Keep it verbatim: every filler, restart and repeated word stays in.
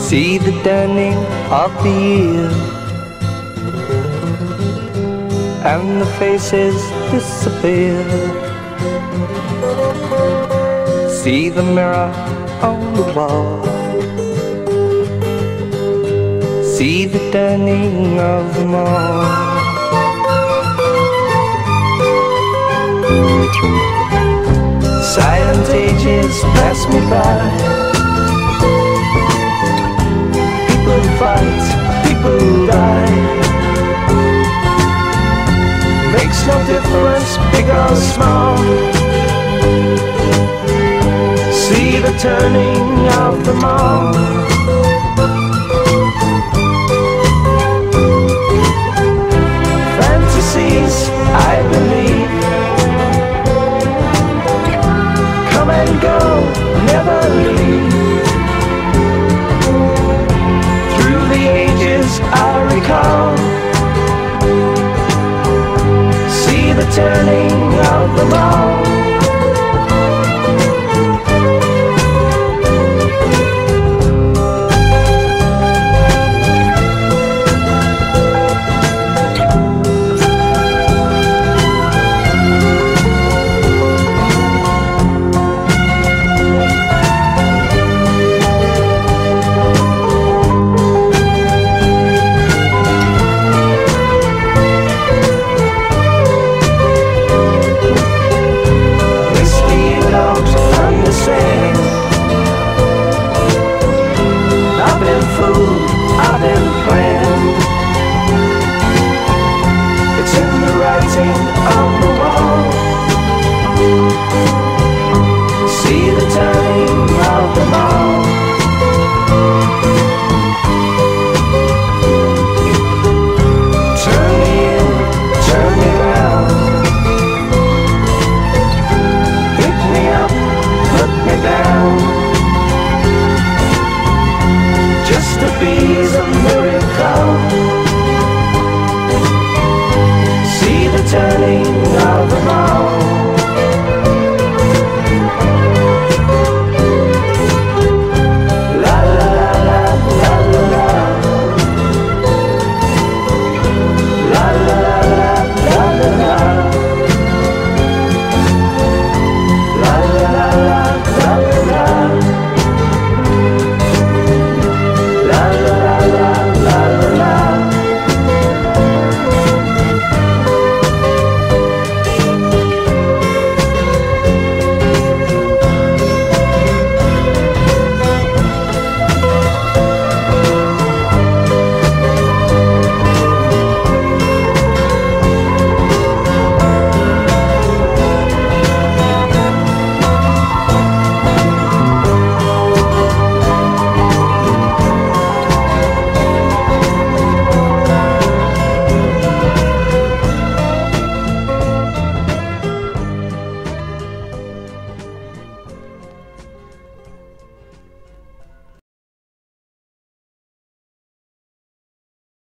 See the turning of the year, and the faces disappear. See the mirror on the wall, see the turning of them all. Silent ages pass me by. People fight, people die. Makes no difference, big or small. See the turning of them all. Fantasies, I believe, come and go, never leave. Through the ages I recall, see the turning of them all.